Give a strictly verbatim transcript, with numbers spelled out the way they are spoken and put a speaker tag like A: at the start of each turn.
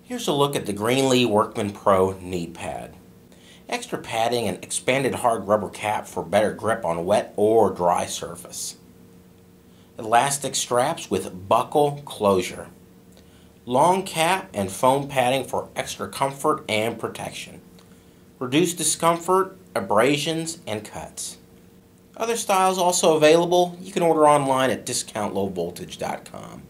A: Here's a look at the Greenlee Workman Pro knee pad. Extra padding and expanded hard rubber cap for better grip on wet or dry surface. Elastic straps with buckle closure. Long cap and foam padding for extra comfort and protection. Reduce discomfort, abrasions, and cuts. Other styles also available. You can order online at discount low voltage dot com.